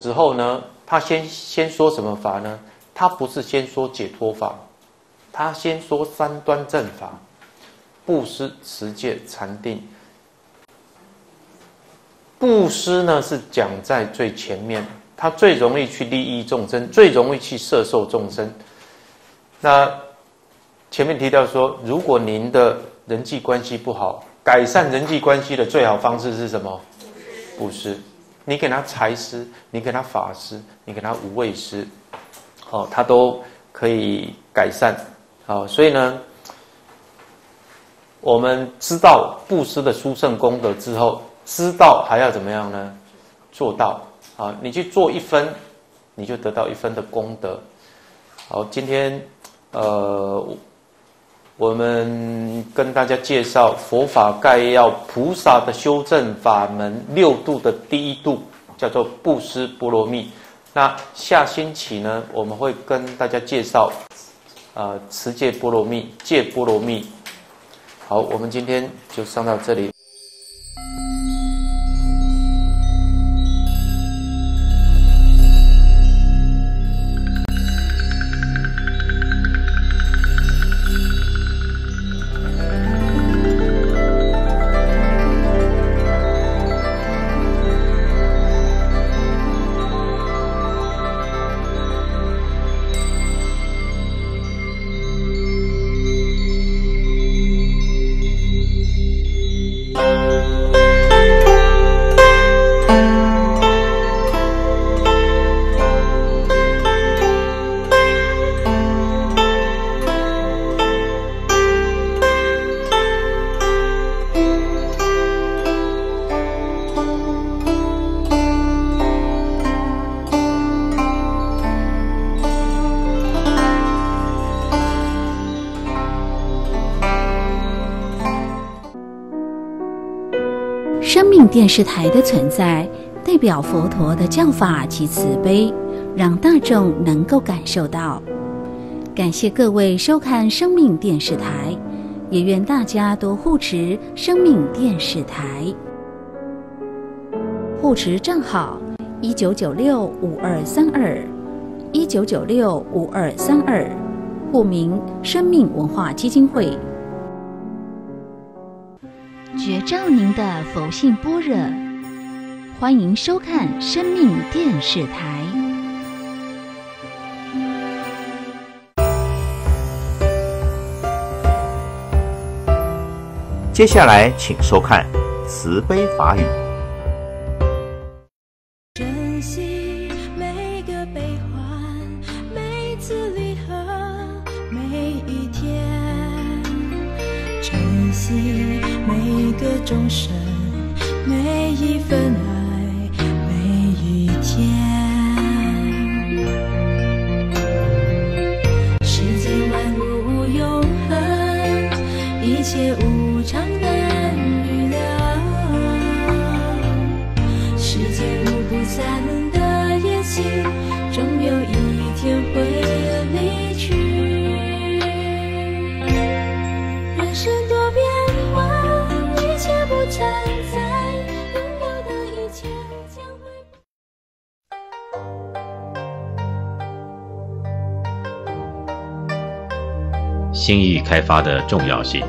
之后呢，他先说什么法呢？他不是先说解脱法，他先说三端正法：布施、持戒、禅定。布施呢是讲在最前面，他最容易去利益众生，最容易去摄受众生。那前面提到说，如果您的人际关系不好，改善人际关系的最好方式是什么？布施。你给他财施，你给他法施，你给他无畏施，他都可以改善。所以呢，我们知道布施的殊胜功德之后，知道还要怎么样呢？做到。你去做1分，你就得到1分的功德。好，今天我们跟大家介绍佛法概要菩萨的修正法门6度的第1度，叫做布施波罗蜜。那下星期呢，我们会跟大家介绍持戒波罗蜜、戒波罗蜜。好，我们今天就上到这里。 生命电视台的存在，代表佛陀的教法及慈悲，让大众能够感受到。感谢各位收看生命电视台，也愿大家多护持生命电视台。护持账号19965232，19965232，户名生命文化基金会。觉照您的佛性般若，欢迎收看生命电视台。 接下来请收看慈悲法语。 珍惜每个悲欢，每次离合，每一天，珍惜每个众生，每一份爱，每一天。世间万物永恒，一切无常难预料。世间无不散的宴席，终有一天会离去。人生多变幻，一切不存在，拥有的一切将会。 心意开发的重要性。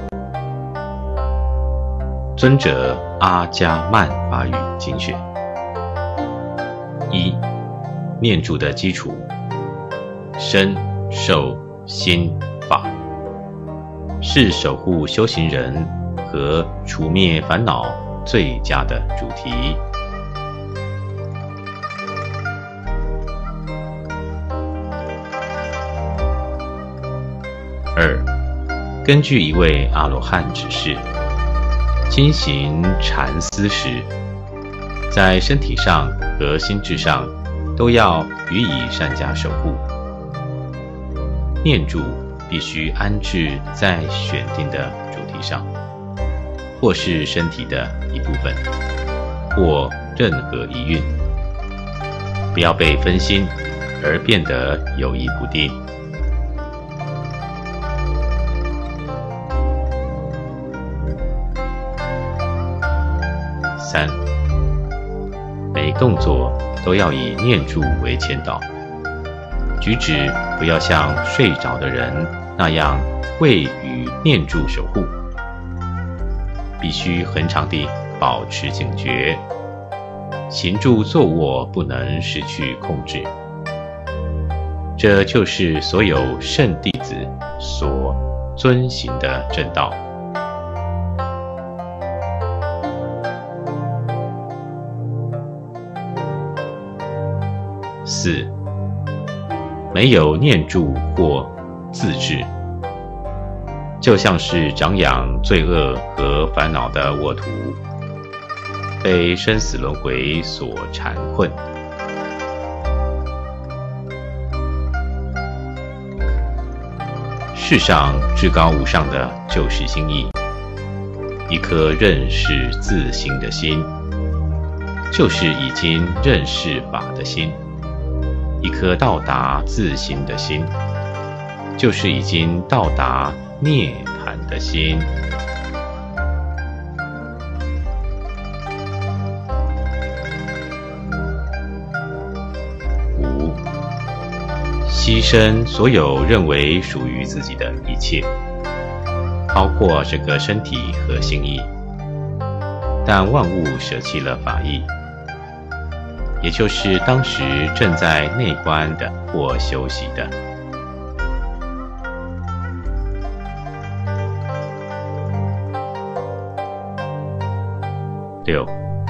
尊者阿迦曼法语精选。1. 念住的基础：身、受、心、法，是守护修行人和除灭烦恼最佳的主题。2. 根据一位阿罗汉指示，经行禅思时，在身体上和心智上都要予以善加守护。念住必须安置在选定的主题上，或是身体的一部分，或任何一运，不要被分心而变得游移不定。3. 每动作都要以念住为前导，举止不要像睡着的人那样未与念住守护，必须恒常地保持警觉，行住坐卧不能失去控制。这就是所有圣弟子所遵行的正道。4. 没有念住或自制，就像是长养罪恶和烦恼的沃土，被生死轮回所缠困。世上至高无上的就是心意，一颗认识自心的心，就是已经认识法的心；一颗到达自心的心，就是已经到达涅槃的心。牺牲所有认为属于自己的一切，包括这个身体和心意，但万物舍弃了法意，也就是当时正在内观的或休息的。6.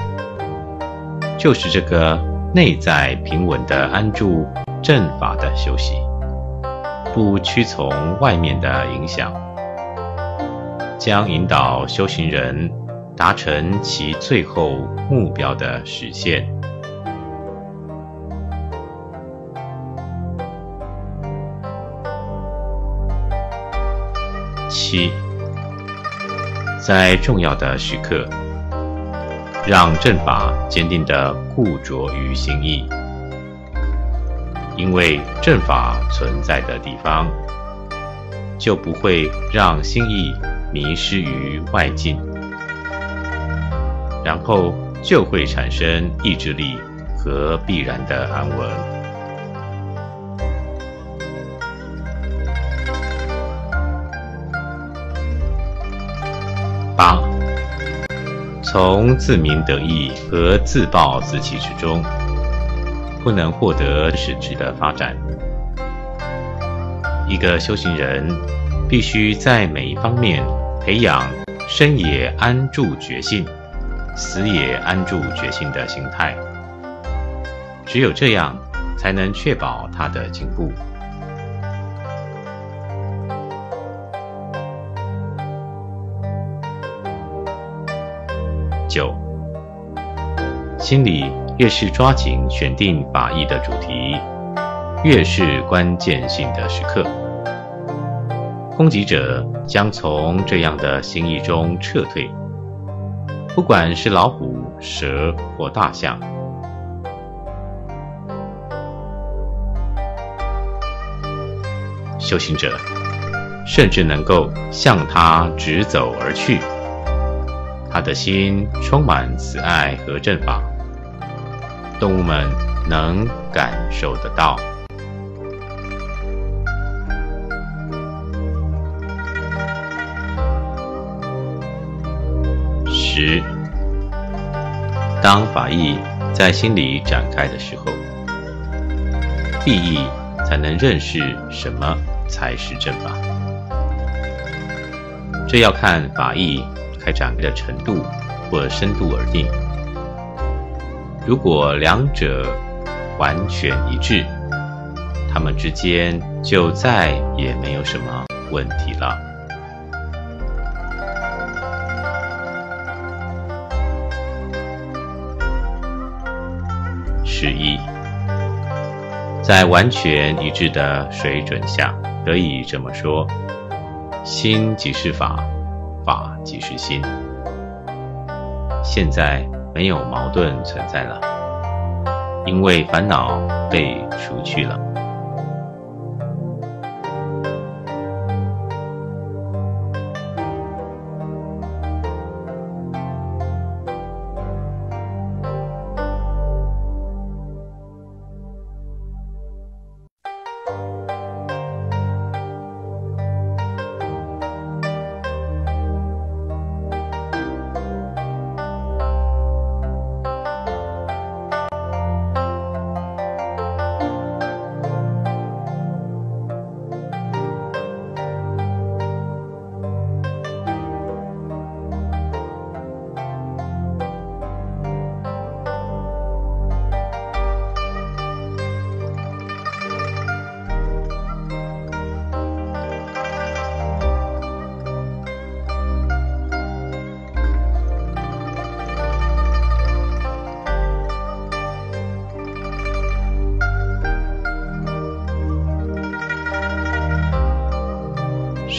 就是这个内在平稳的安住正法的休息，不屈从外面的影响，将引导修行人达成其最后目标的实现。7. 在重要的时刻，让正法坚定地固着于心意，因为正法存在的地方，就不会让心意迷失于外境，然后就会产生意志力和必然的安稳。8. 从自鸣得意和自暴自弃之中，不能获得实质的发展。一个修行人必须在每一方面培养生也安住觉性，死也安住觉性的心态，只有这样才能确保他的进步。9. 心里越是抓紧选定法义的主题，越是关键性的时刻。攻击者将从这样的心意中撤退，不管是老虎、蛇或大象。修行者甚至能够向他直走而去，他的心充满慈爱和正法，动物们能感受得到。10. 当法义在心里展开的时候，必义才能认识什么才是正法。这要看法义开展的程度或深度而定。如果两者完全一致，他们之间就再也没有什么问题了。11. 在完全一致的水准下，可以这么说：心即是法，法即是心。现在没有矛盾存在了，因为烦恼被除去了。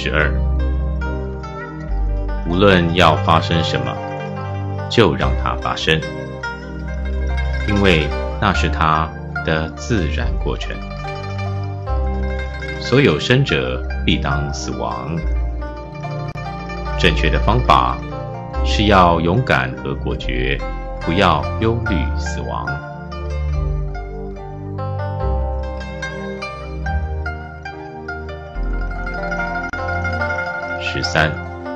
12，无论要发生什么，就让它发生，因为那是它的自然过程。所有生者必当死亡。正确的方法是要勇敢和果决，不要忧虑死亡。13，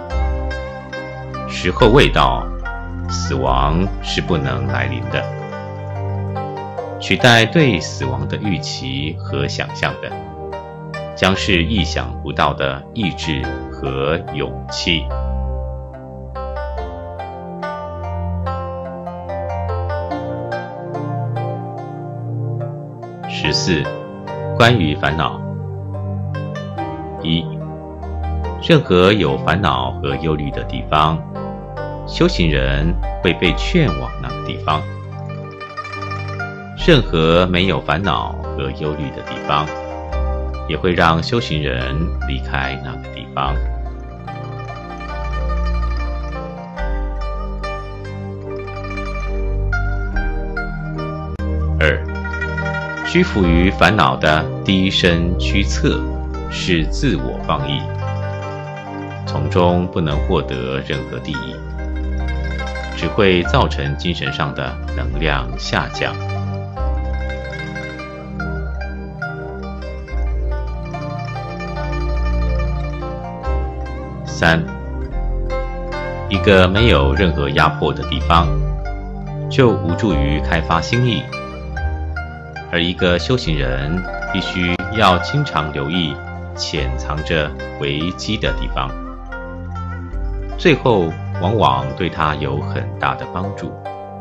时候未到，死亡是不能来临的。取代对死亡的预期和想象的，将是意想不到的意志和勇气。14，关于烦恼。1，任何有烦恼和忧虑的地方，修行人会被劝往那个地方；任何没有烦恼和忧虑的地方，也会让修行人离开那个地方。2，屈服于烦恼的低声驱策是自我放逸，从中不能获得任何利益，只会造成精神上的能量下降。3，一个没有任何压迫的地方，就无助于开发心意，而一个修行人必须要经常留意潜藏着危机的地方，最后往往对他有很大的帮助。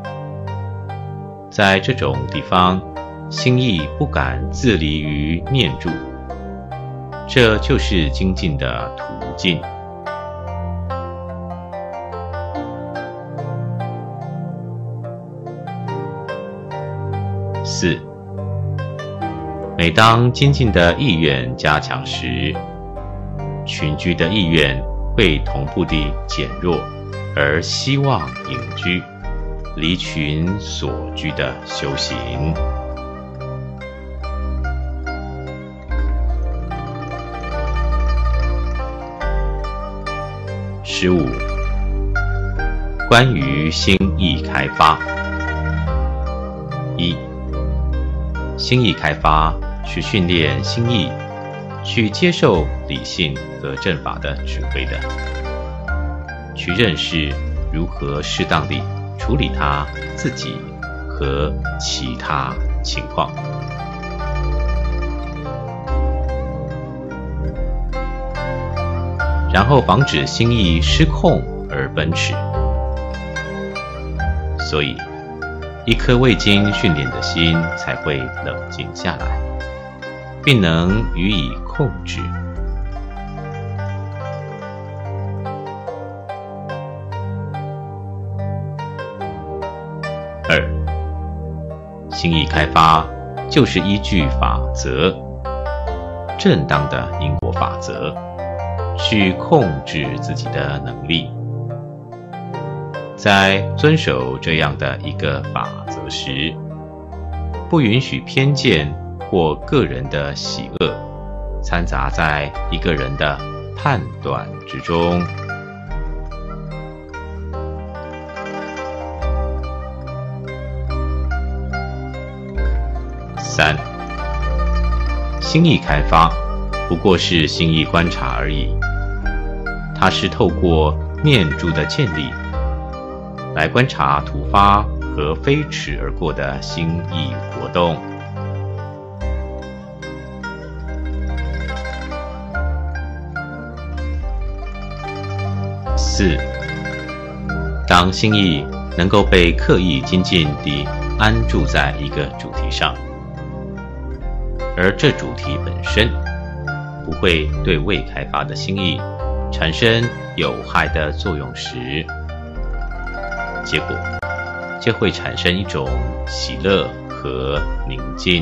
在这种地方，心意不敢自离于念住，这就是精进的途径。4，每当精进的意愿加强时，群居的意愿会同步地减弱，而希望隐居，离群所居的修行。15，关于心意开发。1，心意开发是训练心意去接受理性和正法的指挥的，去认识如何适当地处理他自己和其他情况。然后防止心意失控而奔驰。所以一颗未经训练的心才会冷静下来，并能予以控制。2，心意开发就是依据法则，正当的因果法则，去控制自己的能力。在遵守这样的一个法则时，不允许偏见或个人的喜恶掺杂在一个人的判断之中。3，心意开发不过是心意观察而已，它是透过念住的建立来观察突发和飞驰而过的心意活动。4，当心意能够被刻意精进地安住在一个主题上，而这主题本身不会对未开发的心意产生有害的作用时，结果就会产生一种喜乐和宁静。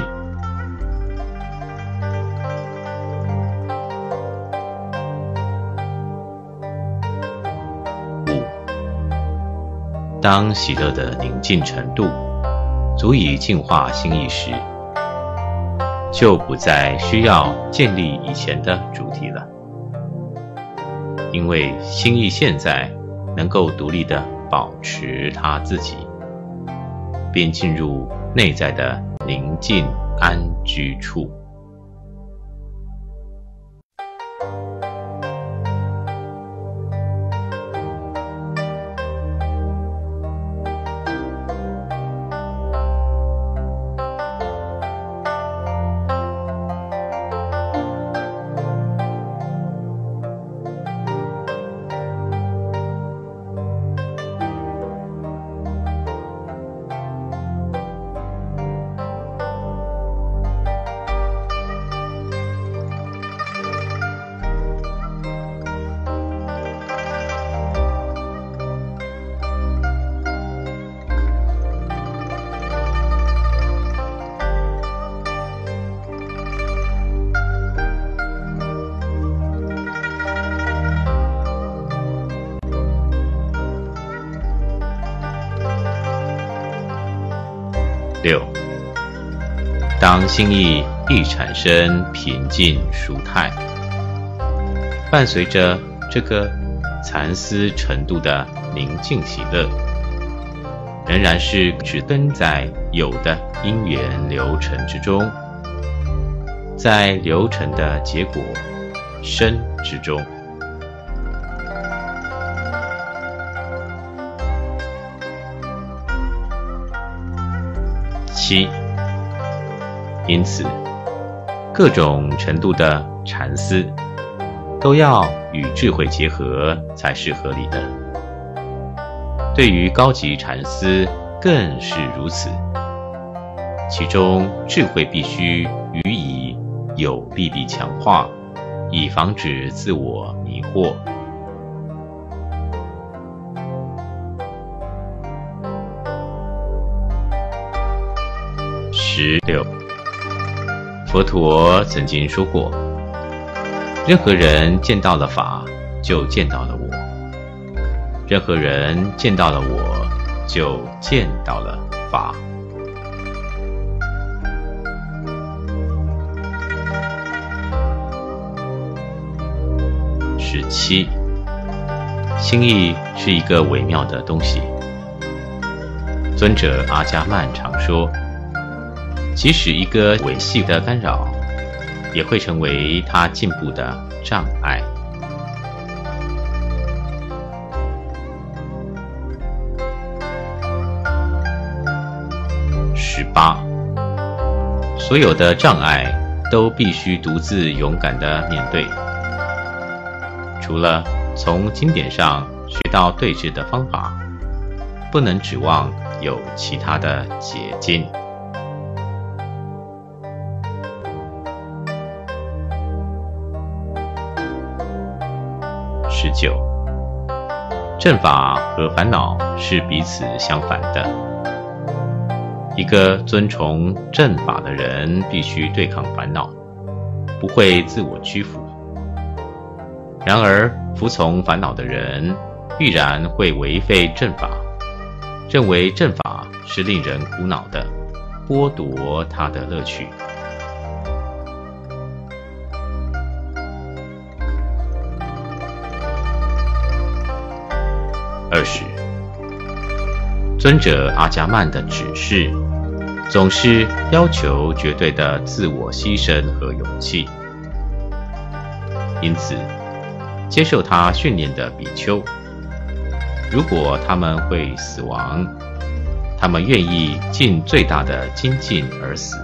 当喜乐的宁静程度足以净化心意时，就不再需要建立以前的主题了，因为心意现在能够独立地保持它自己，并进入内在的宁静安居处。6. 当心意一产生平静舒泰，伴随着这个禅思程度的宁静喜乐，仍然是只跟在有的因缘流程之中，在流程的结果生之中。7. 因此，各种程度的禅思都要与智慧结合才是合理的。对于高级禅思更是如此，其中智慧必须予以有力地强化，以防止自我迷惑。16. 佛陀曾经说过，任何人见到了法，就见到了我；任何人见到了我，就见到了法。17. 心意是一个微妙的东西。尊者阿伽曼常说，即使一个微细的干扰，也会成为他进步的障碍。18. 所有的障碍都必须独自勇敢地面对，除了从经典上学到对治的方法，不能指望有其他的捷径。19. 正法和烦恼是彼此相反的。一个遵从正法的人必须对抗烦恼，不会自我屈服。然而，服从烦恼的人必然会违背正法，认为正法是令人苦恼的，剥夺他的乐趣。20. 尊者阿伽曼的指示总是要求绝对的自我牺牲和勇气，因此接受他训练的比丘，如果他们会死亡，他们愿意尽最大的精进而死。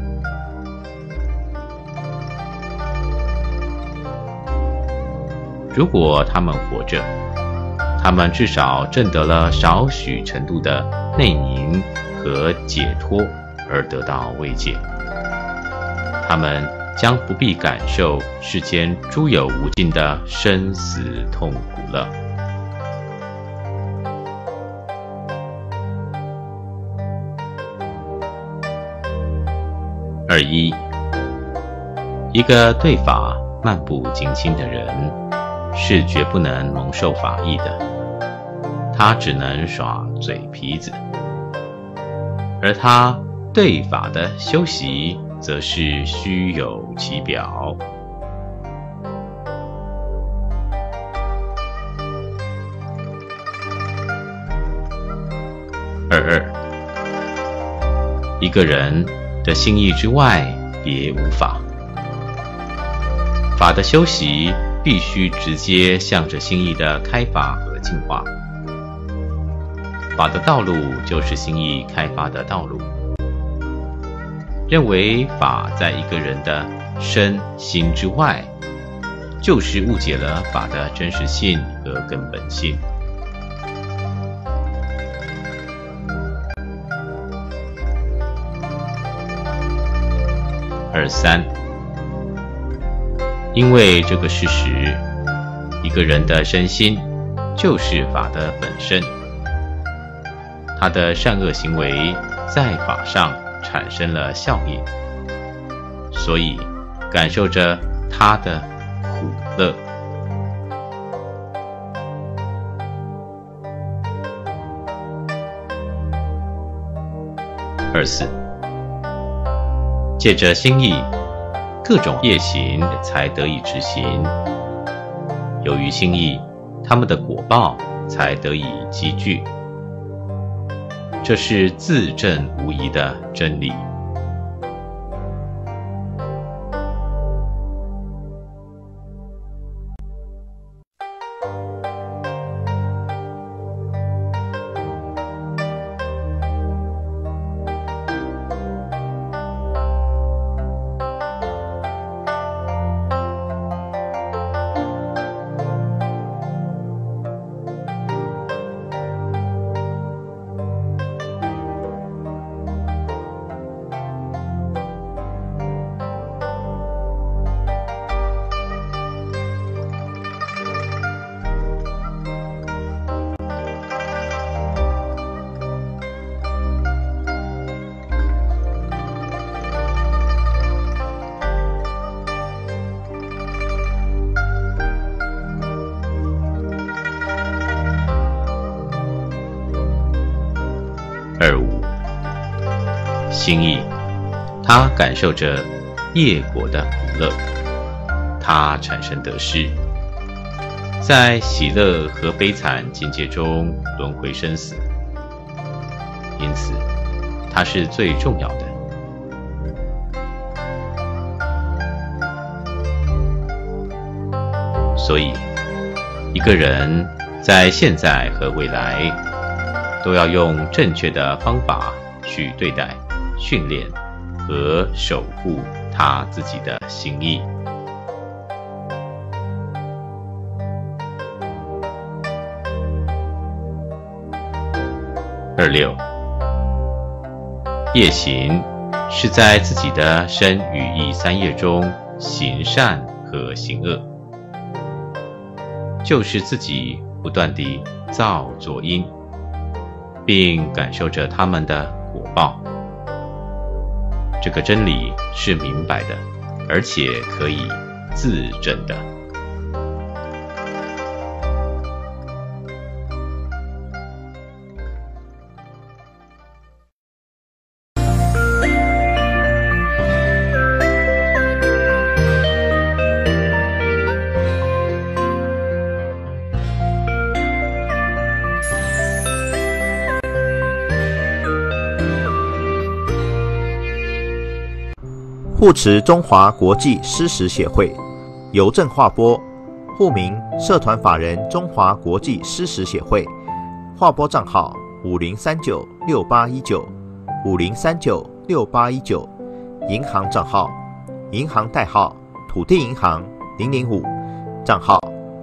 如果他们活着，他们至少证得了少许程度的内宁和解脱而得到慰藉，他们将不必感受世间诸有无尽的生死痛苦了。21. 一个对法漫不经心的人，是绝不能蒙受法益的。 他只能耍嘴皮子；而他对法的修习，则是虚有其表。22，一个人的心意之外，别无法。法的修习必须直接向着心意的开发和净化。法的道路就是心意开发的道路。认为法在一个人的身心之外，就是误解了法的真实性和根本性。23，因为这个事实，一个人的身心就是法的本身，他的善恶行为在法上产生了效应，所以感受着他的苦乐。24，借着心意，各种业行才得以执行。由于心意，他们的果报才得以积聚。这是自证无疑的真理。心意，他感受着业果的苦乐，他产生得失，在喜乐和悲惨境界中轮回生死，因此它是最重要的。所以一个人在现在和未来都要用正确的方法去对待、训练和守护他自己的心意。26，业行是在自己的身语意三业中行善和行恶，就是自己不断地造作因，并感受着他们的果报。这个真理是明白的，而且可以自证的。 护持中华国际施食协会，邮政划拨，户名社团法人中华国际施食协会，划拨账号50396819，50396819，银行账号，银行代号土地银行005，账号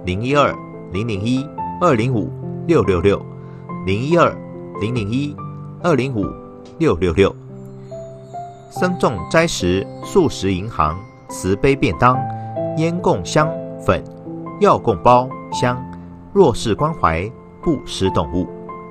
012-001-266，012-001-205-666。僧众斋食素食银行慈悲便当，烟供香粉，药供包香，弱势关怀，不施动物。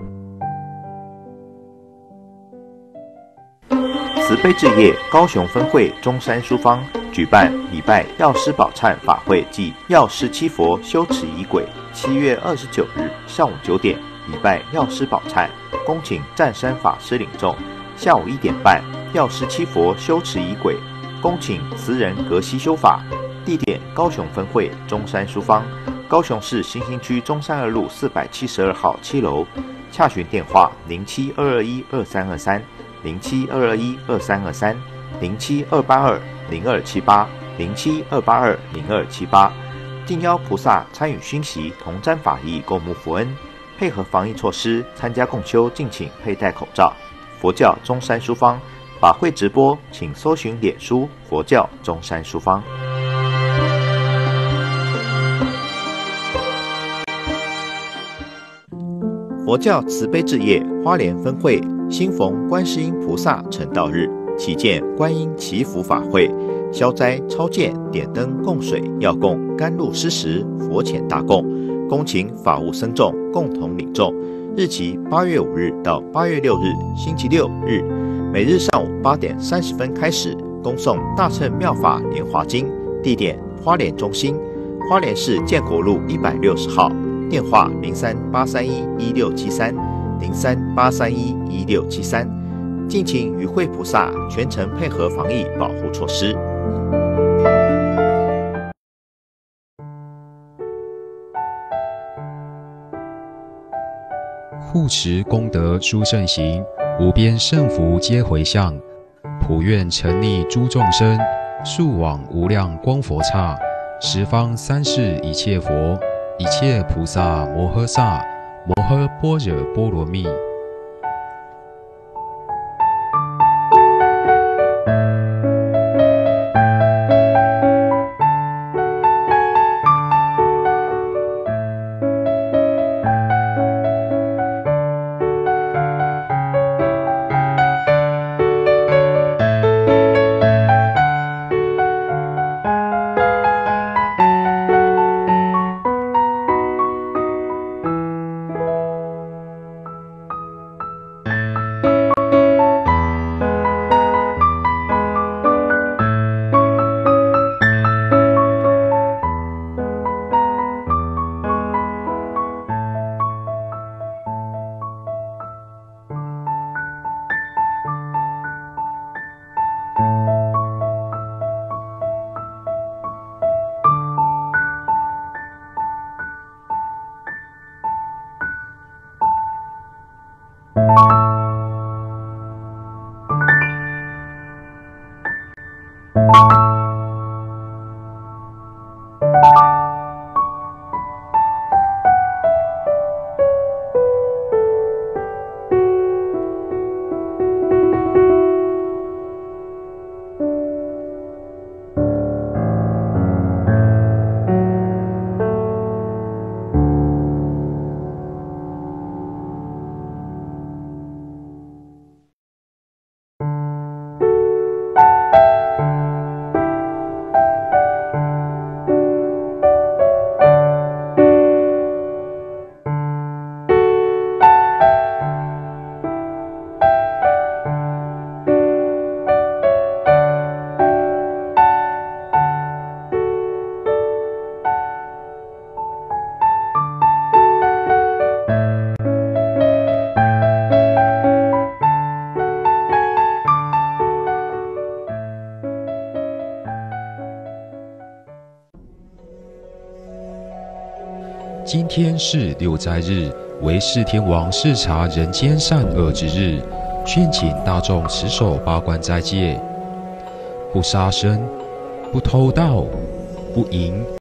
慈悲置业高雄分会中山书坊举办礼拜药师宝忏法会暨药师七佛修持仪轨，7月29日上午9点礼拜药师宝忏，恭请湛山法师领众。下午1点半，药师七佛修持仪轨，恭请慈人格西修法。地点：高雄分会中山书坊，高雄市新兴区中山2路472号7楼。洽询电话：072212323、072212323、072820278、072820278。敬邀菩萨参与熏习，同沾法益，共沐佛恩。配合防疫措施，参加共修敬请佩戴口罩。佛教中山书坊法会直播，请搜寻脸书佛教中山书坊。佛教慈悲置业花莲分会新逢观世音菩萨成道日，启建观音祈福法会，消灾超荐、点灯供水、药供、甘露施食、佛前大供，恭请法务僧众共同领众。日期8月5日到8月6日，星期六日，每日上午8点30分开始，恭诵大乘妙法莲华经。地点：花莲中心，花莲市建国路160号。电话0383111673 0383111673。敬请与会菩萨全程配合防疫保护措施。 护持功德殊胜行，无边胜福皆回向。普愿沉溺诸众生，速往无量光佛刹。十方三世一切佛，一切菩萨摩诃萨，摩诃般若波罗蜜。今天是六斋日，为释天王视察人间善恶之日，劝请大众持守八关斋戒，不杀生，不偷盗，不淫